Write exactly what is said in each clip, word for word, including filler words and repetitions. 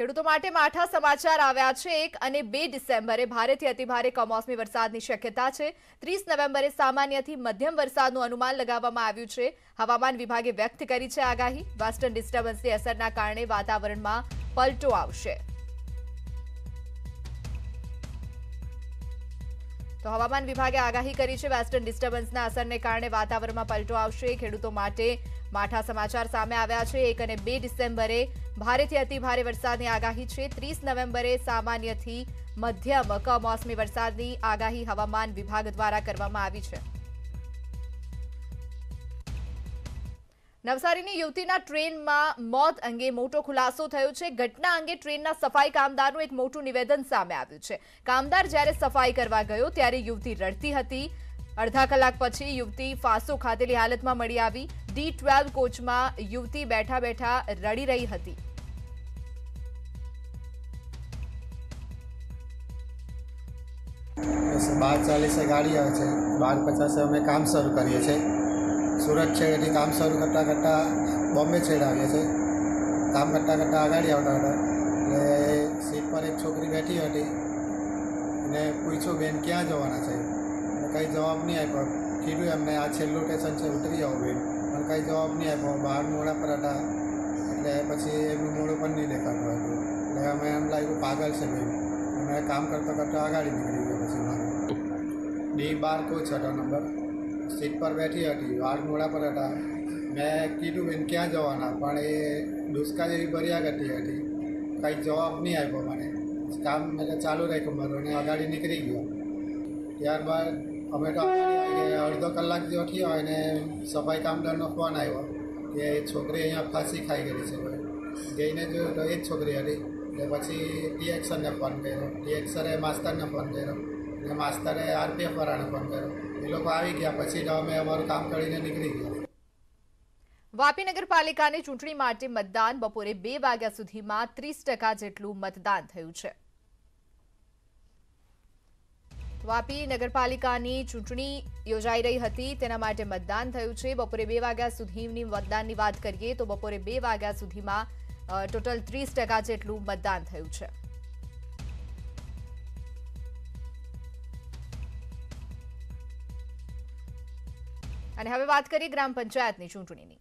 ખેડૂતો માટે માઠા સમાચાર આવ્યા છે। એક અને બે ડિસેમ્બરે ભારેથી અતિભારે કમોસમી વરસાદની શક્યતા છે। ત્રીસ નવેમ્બરે સામાન્યથી મધ્યમ વરસાદનું અનુમાન લગાવવામાં આવ્યું છે। હવામાન વિભાગે વ્યક્ત કરી છે આગાહી। વેસ્ટર્ન ડિસ્ટર્બન્સની અસરના કારણે વાતાવરણમાં પલટો આવશે। તો હવામાન વિભાગે આગાહી કરી છે વેસ્ટર્ન ડિસ્ટર્બન્સના અસરને કારણે વાતાવરણમાં પલટો આવશે। ખેડૂતો માટે માઠા સમાચાર સામે આવ્યા છે। એક અને બે ડિસેમ્બરે ભારેથી અતિભારે વરસાદની આગાહી છે। ત્રીસ નવેમ્બરે સામાન્યથી મધ્યમ કમોસમી વરસાદની આગાહી હવામાન વિભાગ દ્વારા કરવામાં આવી છે। નવસારીની યુવતીના ટ્રેનમાં મોત અંગે મોટો ખુલાસો થયો છે। ઘટના અંગે ટ્રેનના સફાઈ કામદારનું એક મોટું નિવેદન સામે આવ્યું છે। કામદાર જ્યારે સફાઈ કરવા ગયો ત્યારે યુવતી રડતી હતી। અડધા કલાક પછી યુવતી ફાંસો ખાધેલી હાલતમાં મળી આવી। ડી ટ્વેલ્વ કોચમાં યુવતી બેઠા બેઠા રડી રહી હતી। बार चालीसे गाड़ी आवे छे, बार पचास अमे काम शुरू करीए छे। सूरत छेड़ेथी काम शुरू करता करता बॉम्बे छेड़ आवीए छे। काम करता करता आगाड़ी आवता हता એટલે સીટ પર એક છોકરી બેઠી હતી અને પૂછ્યું બેન ક્યાં જવાના છે અને કંઈ જવાબ નહીં આપ્યો। કીધું એમને આ છેલ્લું સ્ટેશન છે ઉતરી જાઓ બેન, પણ કંઈ જવાબ નહીં આપ્યો। બહાર મોડા પર હતા એટલે પછી એમનું મોડું પણ નહીં દેખાતું હતું એટલે અમે એમ લાગ્યું પાગલ છે બેન। અમે કામ કરતા કરતા આગાડી નીકળી ગયો। પછી મારું ડી બાર કોચ હતો નંબર, સીટ પર બેઠી હતી, બહાર મોડા પર હતા। મેં કીધું બેન ક્યાં જવાના, પણ એ ડુસકા જેવી ભર્યા કરતી હતી, કંઈ જવાબ નહીં આપ્યો મને। કામ મેં ચાલુ રાખ્યું મારું અને આગાડી નીકળી ગયો। ત્યારબાદ અમે તો અડધો કલાક જેવો થયો અને સફાઈ કામદારનો ફોન આવ્યો કે છોકરી અહીંયા ફાંસી ખાઈ ગઈ છે। જઈને જોયું તો એ જ છોકરી હતી। એટલે પછી ટી એક્સરને ફોન કર્યો, ટી એક્સરે માસ્તરને ફોન કર્યો અને માસ્તરે આરપીએફ વાળાને ફોન કર્યો। એ લોકો આવી ગયા પછી તો અમે અમારું કામ કરીને નીકળી ગયા। વાપી નગરપાલિકાની ચૂંટણી માટે મતદાન બપોરે બે વાગ્યા સુધીમાં ત્રીસ ટકા જેટલું મતદાન થયું છે। વાપી નગરપાલિકાની ચૂંટણી યોજાઈ રહી હતી, તેના માટે મતદાન થયું છે। બપોરે બે વાગ્યા સુધીની મતદાનની વાત કરીએ તો બપોરે બે વાગ્યા સુધીમાં ટોટલ ત્રીસ ટકા જેટલું મતદાન થયું છે। અને હવે વાત કરીએ ગ્રામ પંચાયતની ચૂંટણીની।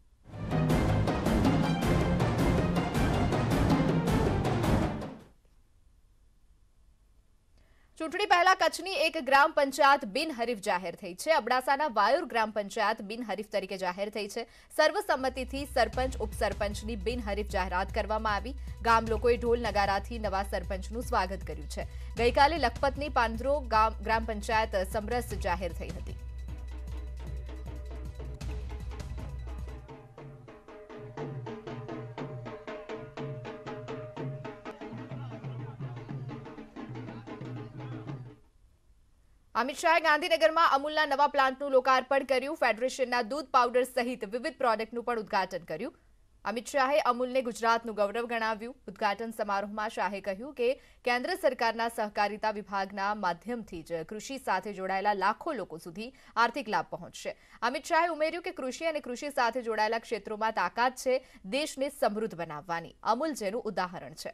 ચૂંટણી પહેલા કચ્છની એક ગ્રામ પંચાયત બિનહરીફ જાહેર થઈ છે। અબડાસાના વાયુર ગ્રામ પંચાયત બિનહરીફ તરીકે જાહેર થઈ છે। સર્વસંમતિથી સરપંચ ઉપસરપંચની બિનહરીફ જાહેરાત કરવામાં આવી। ગામ લોકોએ ઢોલ નગારાથી નવા સરપંચનું સ્વાગત કર્યું છે। ગઈકાલે લખપતની પાંદરો ગ્રામ પંચાયત સમરસ જાહેર થઈ હતી। અમિત શાહે ગાંધીનગરમાં અમૂલના નવા પ્લાન્ટનું લોકાર્પણ કર્યું। ફેડરેશનના દૂધ પાવડર સહિત વિવિધ પ્રોડક્ટનું પણ ઉદ્ઘાટન કર્યું। અમિત શાહે અમૂલને ગુજરાતનું ગૌરવ ગણાવ્યું। ઉદ્ઘાટન સમારોહમાં શાહે કહ્યું કે કેન્દ્ર સરકારના સહકારિતા વિભાગના માધ્યમથી જ કૃષિ સાથે જોડાયેલા લાખો લોકો સુધી આર્થિક લાભ પહોંચશે। અમિત શાહે ઉમેર્યું કે કૃષિ અને કૃષિ સાથે જોડાયેલા ક્ષેત્રોમાં તાકાત છે, દેશને સમૃદ્ધ બનાવવાની। અમૂલ જેનું ઉદાહરણ છે।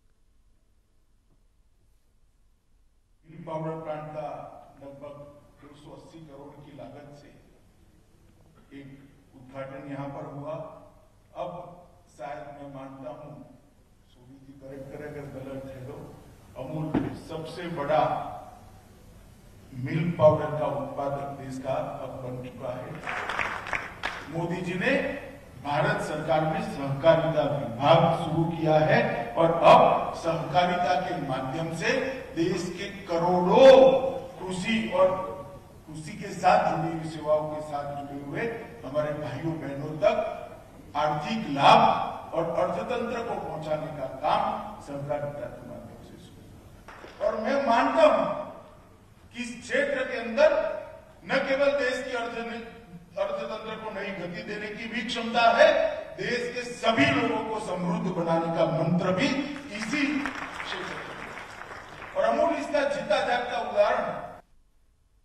लगभग दो सौ अस्सी करोड़ की लागत से एक उद्घाटन यहाँ पर हुआ। अब शायद मैं मानता हूँ, सूरी जी करेक्ट करे अगर गलत है तो, अमूल सबसे बड़ा मिल्क पाउडर का उत्पादक देश का अब बन चुका है। मोदी जी ने भारत सरकार में सहकारिता विभाग शुरू किया है और अब सहकारिता के माध्यम से देश के करोड़ों कृषि और कृषि के साथ जुड़ी हुई सेवाओं के साथ जुड़े हुए हमारे भाइयों बहनों तक आर्थिक लाभ और अर्थतंत्र को पहुंचाने का काम सहकारिता के माध्यम से शुरू। और मैं मानता हूं कि इस क्षेत्र के अंदर न केवल देश की अर्थतंत्र को नई गति देने की भी क्षमता है, देश के सभी लोगों को समृद्ध बनाने का मंत्र भी इसी क्षेत्र और अमूल इसका जीता जागता उदाहरण।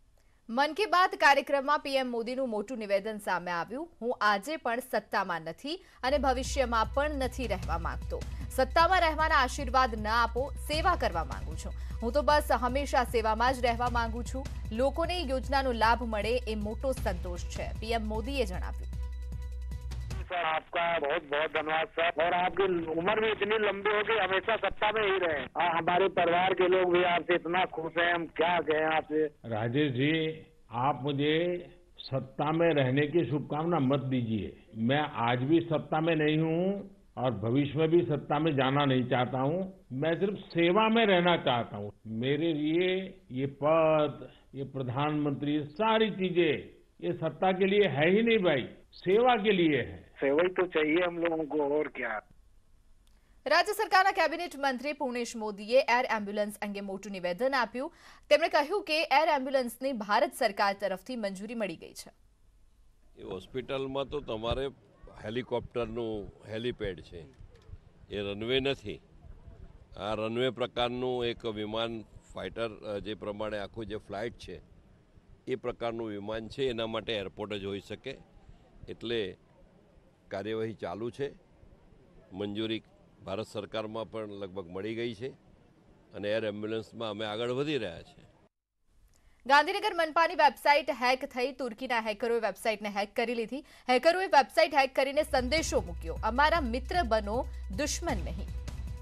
મન કી બાત કાર્યક્રમમાં પીએમ મોદીનું મોટું નિવેદન સામે આવ્યું. હું આજે પણ સત્તામાં નથી અને ભવિષ્યમાં પણ નથી રહેવા માંગતો. સત્તામાં રહેવાના આશીર્વાદ ન આપો, સેવા કરવા માંગુ છું. હું તો બસ હંમેશા સેવામાં જ રહેવા માંગુ છું. લોકોને યોજનાનો લાભ મળે એ મોટો સંતોષ છે, પીએમ મોદીએ જણાવ્યું. सर आपका बहुत बहुत धन्यवाद सर, और आपकी उम्र भी इतनी लंबी हो कि हमेशा सत्ता में ही रहे। और हमारे परिवार के लोग भी आपसे इतना खुश हैं, हम क्या कहें आपसे। राजेश जी, आप मुझे सत्ता में रहने की शुभकामना मत दीजिए। मैं आज भी सत्ता में नहीं हूँ और भविष्य में भी सत्ता में जाना नहीं चाहता हूँ। मैं सिर्फ सेवा में रहना चाहता हूँ। मेरे लिए ये पद, ये प्रधानमंत्री, सारी चीजें ये सत्ता के लिए है ही नहीं भाई, सेवा के लिए है। सेवा ही तो चाहिए हम लोगों को, और क्या। રાજ્ય સરકારના કેબિનેટ મંત્રી પૂર્ણેશ મોદીએ એર એમ્બ્યુલન્સ અંગે મોટું નિવેદન આપ્યું. તેમણે કહ્યું કે એર એમ્બ્યુલન્સને ભારત સરકાર તરફથી મંજૂરી મળી ગઈ છે. એ હોસ્પિટલમાં તો તમારે હેલિકોપ્ટરનું હેલિપેડ છે, એ રનવે નથી. આ રનવે પ્રકારનું એક વિમાન, ફાઇટર જે પ્રમાણે આખું જે ફ્લાઇટ છે એ પ્રકારનું વિમાન છે. એના માટે એરપોર્ટ જ હોઈ શકે. એટલે કાર્યવાહી ચાલુ છે. મંજૂરી ભારત સરકારમાં પણ લગભગ મળી ગઈ છે અને એર એમ્બ્યુલન્સમાં અમે આગળ વધી રહ્યા છીએ. ગાંધીનગર મનપાની વેબસાઇટ હેક થઈ. તુર્કીના હેકરોએ વેબસાઇટને હેક કરી લીધી. હેકરોએ વેબસાઇટ હેક કરીને સંદેશો મૂક્યો, અમારા મિત્ર બનો, દુશ્મન નહીં.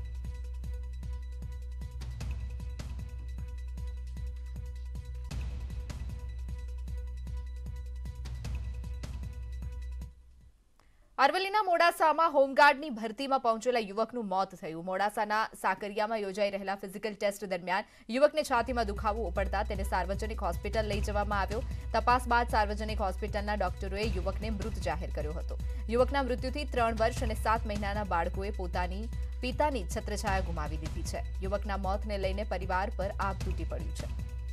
અરવલ્લીના મોડાસામાં હોમગાર્ડની ભરતીમાં પહોંચેલા યુવકનું મોત થયું. મોડાસાના સાકરિયામાં યોજાઈ રહેલા ફિઝિકલ ટેસ્ટ દરમિયાન યુવકને છાતીમાં દુખાવો ઉપડતા તેને સાર્વજનિક હોસ્પિટલ લઈ જવામાં આવ્યો. તપાસ બાદ સાર્વજનિક હોસ્પિટલના ડોક્ટરોએ યુવકને મૃત જાહેર કર્યો હતો. યુવકના મૃત્યુથી ત્રણ વર્ષ અને સાત મહિનાના બાળકોએ પોતાની પિતાની છત્રછાયા ગુમાવી દીધી છે. યુવકના મોતને લઈને પરિવાર પર આભ તૂટી પડ્યું છે.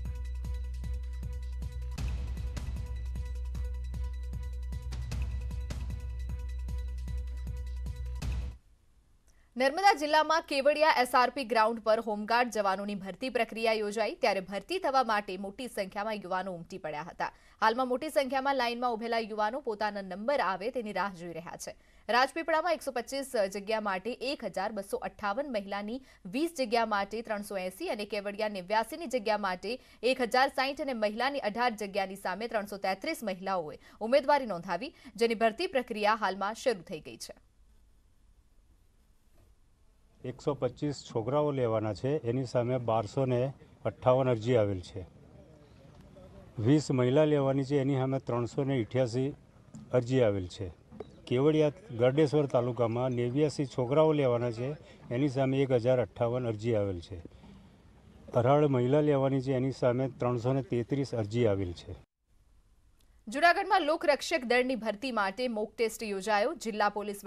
નર્મદા જિલ્લામાં કેવડિયા એસઆરપી ગ્રાઉન્ડ પર હોમગાર્ડ જવાનોની ભરતી પ્રક્રિયા યોજાઈ. ત્યારે ભરતી થવા માટે મોટી સંખ્યામાં યુવાનો ઉમટી પડ્યા હતા. હાલમાં મોટી સંખ્યામાં લાઇનમાં ઉભેલા યુવાનો પોતાના નંબર આવે તેની રાહ જોઈ રહ્યા છે. રાજપીપળામાં એકસો પચીસ જગ્યા માટે એક હજાર બસો અઠ્ઠાવન મહિલાની વીસ જગ્યા માટે ત્રણસો એસી અને કેવડિયા નેવ્યાસીની જગ્યા માટે એક હજાર સાહીઠ અને મહિલાની અઢાર જગ્યાની સામે ત્રણસો તેત્રીસ મહિલાઓએ ઉમેદવારી નોંધાવી, જેની ભરતી પ્રક્રિયા હાલમાં શરૂ થઈ ગઈ છે. એકસો પચીસ છોકરાઓ લેવાના છે, એની સામે બારસો ને અઠ્ઠાવન અરજી આવેલ છે. વીસ મહિલા લેવાની છે, એની સામે ત્રણસો ને અઠ્યાસી અરજી આવેલ છે. કેવડિયા ગરડેશ્વર તાલુકામાં નેવ્યાસી છોકરાઓ લેવાના છે, એની સામે એક હજાર અઠ્ઠાવન અરજી આવેલ છે. અઢાર મહિલા લેવાની છે, એની સામે ત્રણસો ને તેત્રીસ અરજી આવેલ છે. જૂનાગઢમાં લોકરક્ષક દળની ભરતી માટે મોક ટેસ્ટ યોજાયો. જિલ્લા પોલીસ